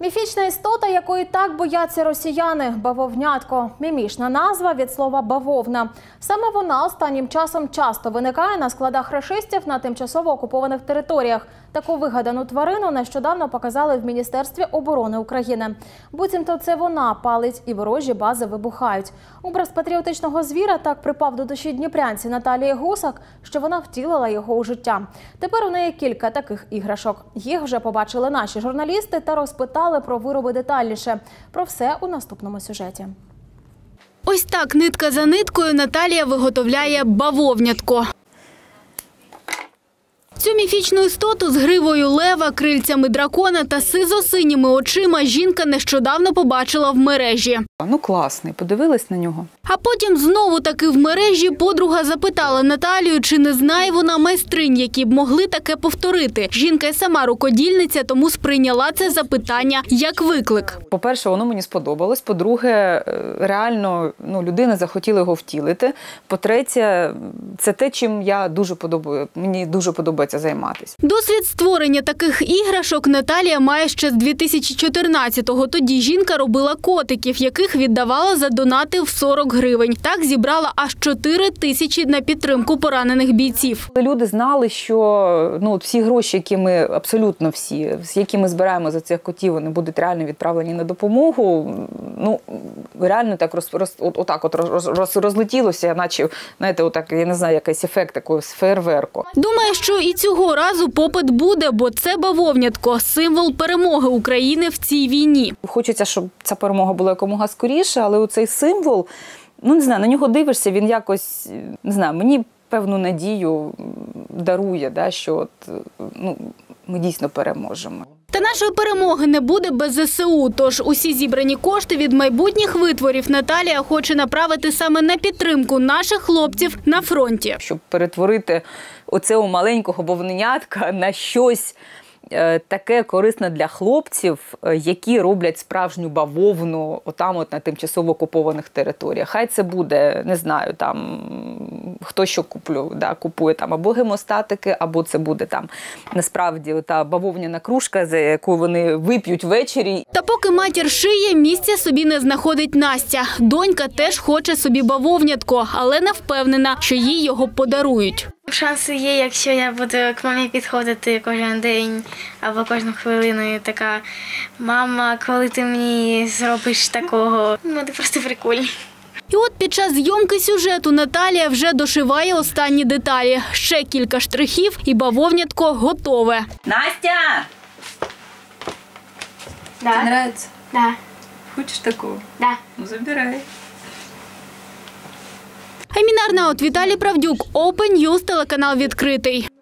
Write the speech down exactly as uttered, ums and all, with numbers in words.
Міфічна істота, якої так бояться росіяни – бавовнятко. Мімішна назва від слова «бавовна». Саме вона останнім часом часто виникає на складах рашистів на тимчасово окупованих територіях. Таку вигадану тварину нещодавно показали в Міністерстві оборони України. Буцімто це вона палить і ворожі бази вибухають. Образ патріотичного звіра так припав до душі дніпрянці Наталії Гусак, що вона втілила його у життя. Тепер у неї кілька таких іграшок. Їх вже побачили наші журналісти та розпитали про вироби детальніше. Про все у наступному сюжеті. Ось так нитка за ниткою Наталія виготовляє бавовнятко. Цю міфічну істоту з гривою лева, крильцями дракона та сизо-синіми очима жінка нещодавно побачила в мережі. Ну класний, подивилась на нього. А потім знову таки в мережі подруга запитала Наталію, чи не знає вона майстринь, які б могли таке повторити. Жінка й сама рукодільниця, тому сприйняла це запитання як виклик. По-перше, воно мені сподобалось. По-друге, реально ну, людина захотіла його втілити. По-третє, це те, чим я дуже подобаю. Мені дуже подобається займатися. Досвід створення таких іграшок Наталія має ще з дві тисячі чотирнадцятого. Тоді жінка робила котиків, яких віддавала за донати в сорок гривень. Так зібрала аж чотири тисячі на підтримку поранених бійців. Люди знали, що ну, всі гроші, які ми, абсолютно всі, які ми збираємо за цих котів, вони будуть реально відправлені на допомогу. Ну, реально так роз, роз, от, отак от роз, роз, розлетілося, наче, знаєте, отак, я не знаю, якийсь ефект такого фейерверку. Думаю, що і цього разу попит буде, бо це бавовнятко – символ перемоги України в цій війні. Хочеться, щоб ця перемога була якомога скоріше, але оцей символ, ну не знаю, на нього дивишся, він якось, не знаю, мені певну надію дарує, да, що от, ну, ми дійсно переможемо. Та нашої перемоги не буде без зе се у, тож усі зібрані кошти від майбутніх витворів Наталія хоче направити саме на підтримку наших хлопців на фронті. Щоб перетворити оцього маленького бавовнятка на щось таке корисне для хлопців, які роблять справжню бавовну отам от на тимчасово окупованих територіях. Хай це буде, не знаю, там хто що куплю, да, купує там або гемостатики, або це буде там насправді та бавовняна кружка, за яку вони вип'ють ввечері. Та поки матір шиє, місця собі не знаходить Настя. Донька теж хоче собі бавовнятко, але не впевнена, що їй його подарують. Шанси є, якщо я буду к мамі підходити кожен день або кожну хвилину і така: мама, коли ти мені зробиш такого? Ну, це просто прикольно. І от під час зйомки сюжету Наталія вже дошиває останні деталі. Ще кілька штрихів і бавовнятко готове. Настя! Да. Тобі подобається? Да. Хочеш таку? Да. Ну, забирай. Аміна Арнаут, Віталій Правдюк, Open News, телеканал «Відкритий».